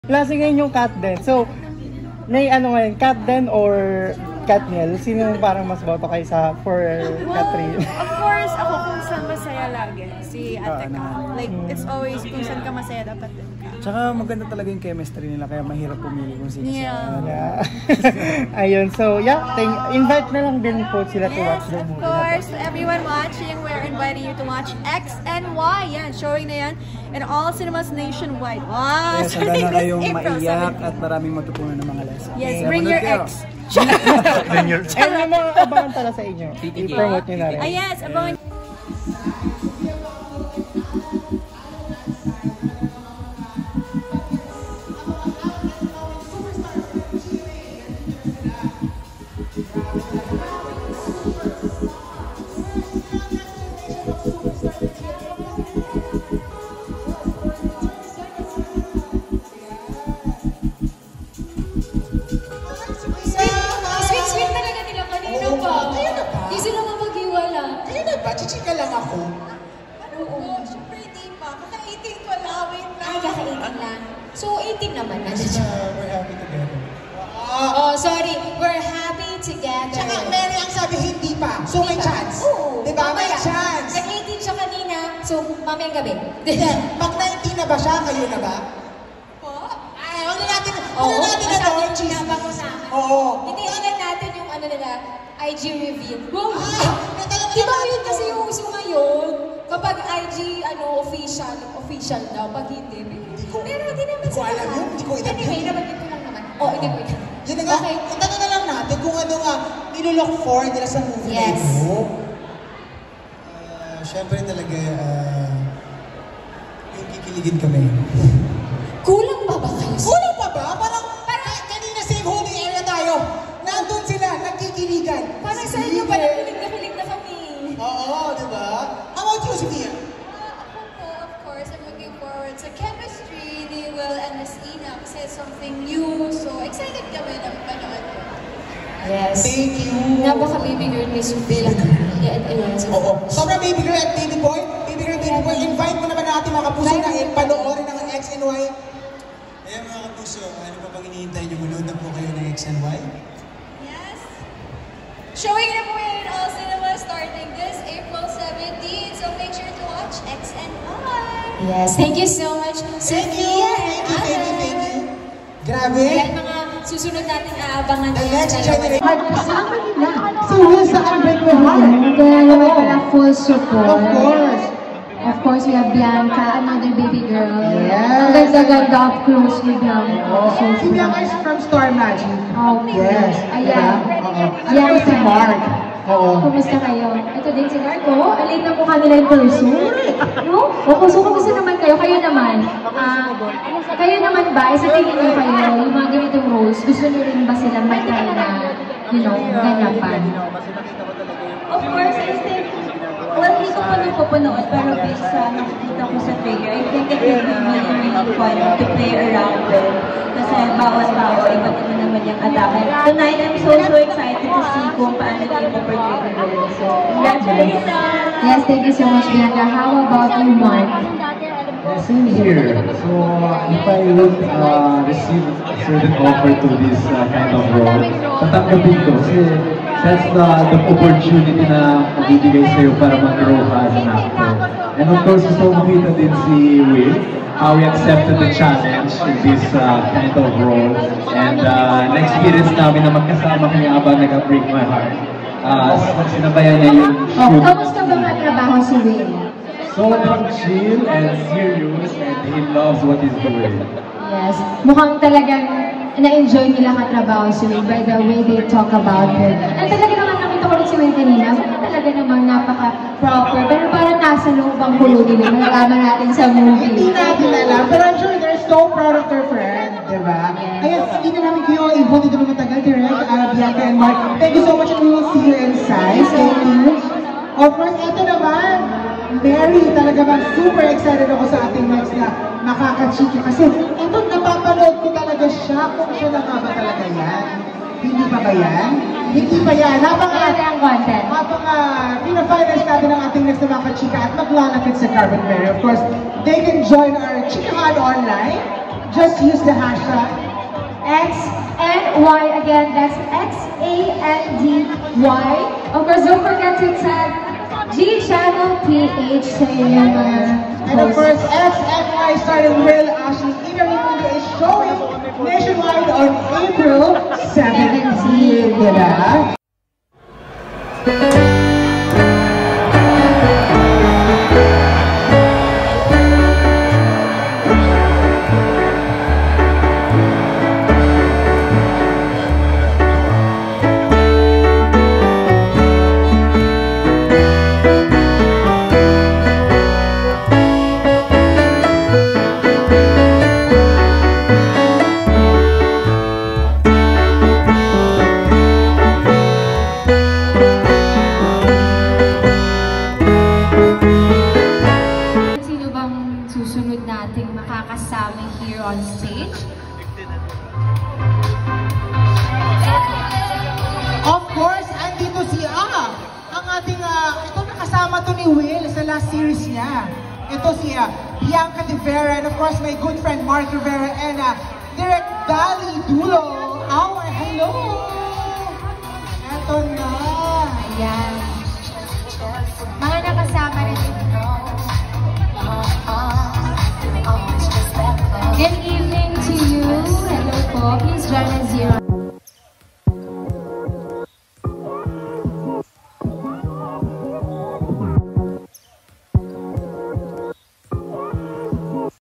Klase ngayon yung cat den. So, may ano ngayon, cat den or Katniel? Sino yung parang mas boto kayo sa for Catherine? Of course, ako kung saan masaya lagi. Si Ate Ka. Like, it's always kung saan ka masaya, dapat din ka. Tsaka maganda talaga yung chemistry nila, kaya mahirap pumili kung sino Yeah. Ayun, so yeah, invite na lang din po sila to watch the movie. Of course, everyone watching, we're inviting you to watch X and Y. Yan, showing na yan in all cinemas nationwide. Wow! Yes, handa na kayong maiyak at maraming matutunan ng mga lessons. Yes, bring your X. And yung mga abangan pala sa inyo. I-promote nyo na rin. Yes, abangan. Sweet talaga nila kanina pa. Di sila mapag-iwala. Kaya na ba? Chichika lang ako. Oo. Siyempre, di pa. Kaka-18 ko lang. Wait lang. Ay, kaka-18 lang. So, 18 naman na. We're happy together. Oh, sorry. We're happy together. Tsaka Mary ang sabi hindi pa. So may chance. Oo. Diba? May Mamaya. chance. Nag-18 siya kanina. So, mamayang gabi. Pag 19 na ba siya, kayo na ba? Ay, huwag na natin na doon. Oo. Hindi ulit natin yung ano nila, IG reveal. Wow! Talaga Di ba yun kasi yung uso ngayon? Kapag IG, official daw. Pag hindi, pero hindi naman Hindi ko alam yun. Hindi ko idam yun. Anyway, nabanggit ko lang naman. Oh, hindi ko idam. Yun na nga, Okay. tanong na lang natin kung ano nga nilulook for nila sa movie na Yes. ito. Siyempre talaga, yung kikiligin kami. Kulang ba kayo? Kulang pa ba? Parang kanina same holding area tayo. Nandun sila, nagkikiligan. Parang sa inyo pa, nakilig na kami. Oo, di ba? How about you, Sophia? Ako po, of course, I'm looking forward sa chemistry ni Will and Miss Ina kasi it's something new. So, excited kami na panood yun. Yes. Thank you. Napaka-baby girl ni Sophie lang. Oo. Sobrang baby girl at baby boy. Baby girl, baby boy. Invite mo naman natin mga kapuso na panoorin ng X and Y. Ayan mga kapuso, ano pa bang hinihintay nyo? Manood na po kayo ng X and Y? Yes. Showing na po in all cinemas starting this April 17. So, make sure to watch X and Y. Yes. Thank you so much, Sophia and Alan. Grabe. Yan mga susunod nating aabangan. The next generation. Kasama nila. So, who's the unbreak my heart? Kaya naman pala full support. Of course. Of course, we have Bianca, another baby girl. Yes. Ang ganda-ganda up close with Bianca. So, Si Bianca is from Star Magic. Oh, Yes. Ayan. Oo. Yan si Mark. Oo. Kumusta kayo? Ito din si Marco. Alin na po kanila in person. No? O, so kumusta naman kayo? Kayo naman. Kayo naman ba? Sa tingin niyo kayo, yung mga ganitong roles, gusto niyo rin ba silang matry na, ganapan? Of course, I think, well, hindi ko pa napapanood, pero based sa nakikita ko sa trailer, I think it will be really fun to play around with. Kasi bawat tao, iba't iba naman yung atake. Tonight, I'm so excited to see kung paano nila ipaportray the role. So, congratulations! Yes, thank you so much, Bianca. How about you, Mark? Same here. So, if I would receive a certain offer to this kind of role, tatanggapin ko kasi that's the opportunity na mabibigay sa'yo para mag-grow ka as an actor. And of course, gusto ko makita din si Will, how he accepted the challenge in this kind of role. And na-experience namin na magkasama kami habang nag-break my heart. Sinabayan niya yung shoot. Kamusta ba nga trabaho si Will? Sobrang chill and serious and he loves what he's doing. Yes. Mukhang talagang na-enjoy nila katrabaho si Will by the way they talk about her. And talaga naman nakita ko rin si Will kanina, talaga namang napaka-proper. Pero parang nasa loob ang kulo nila. Nalalaman natin sa movie. Hindi natin alam, pero I'm sure they're so proud of their friend, di ba? Ayan, hindi na namin kayo i-hold dito ng matagal, direct, Bianca and Mark. Thank you so much and we will see you inside. Thank you. Of course, ito naman, Mary, talaga bang super excited ako sa ating next na makakachiki kasi ito napapanood ko talaga siya kung siya na nga ba talaga yan. Hindi pa ba yan? Hindi pa yan. Habang pina-finance natin ang ating next na makachika at maglalapit sa Carbon Mary. Of course, they can join our Chikahan online. just use the hashtag XNY. Again, that's XANDY. Of course, don't forget to tag G-Channel PH sa inyong mga And of course, XNY starring Will Ashley Inarimundo is showing nationwide on April 17, diba? susunod nating makakasama here on stage? Of course, andito si ang ating, ito nakasama to ni Will sa last series niya. Ito si Bianca De Vera, and of course my good friend Mark Rivera and Direk Dali Dulo. Hello! Ito na! Ayan. Mga nakasama rin ito. Good evening to you. Hello po. Please join us here.